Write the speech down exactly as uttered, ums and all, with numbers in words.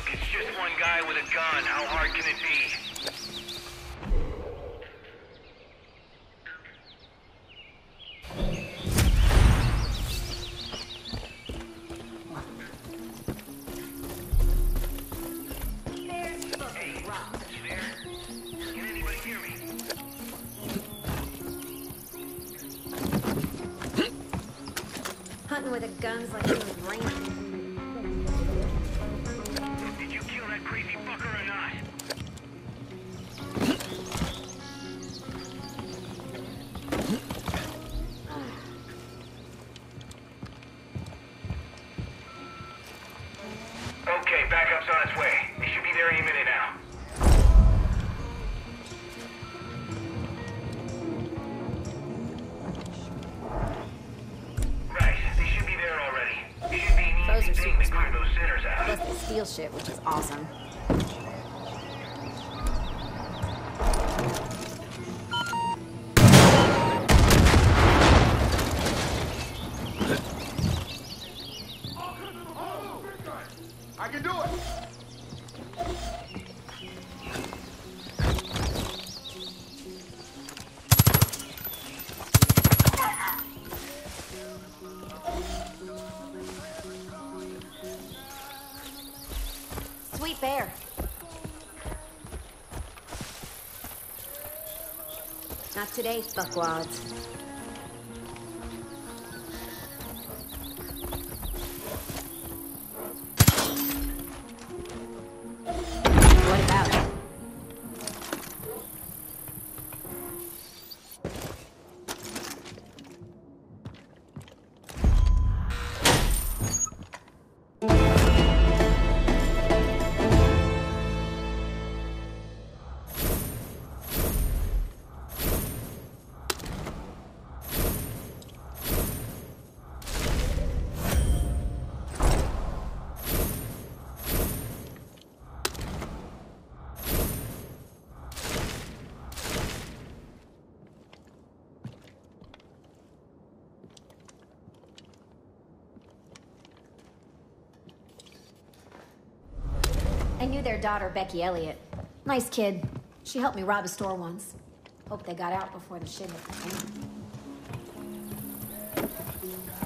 it's just one guy with a gun. How hard can it be? Hunting with a gun's like doing range. Did you kill that crazy fucker or not? Okay, backup's on its way. They should be there any minute now. Those are super smart. Plus they steal shit, which is awesome. I can do it! Sweet bear. Not today, fuckwads. What about it? I knew their daughter, Becky Elliot. Nice kid. She helped me rob a store once. Hope they got out before the shit hit the fan.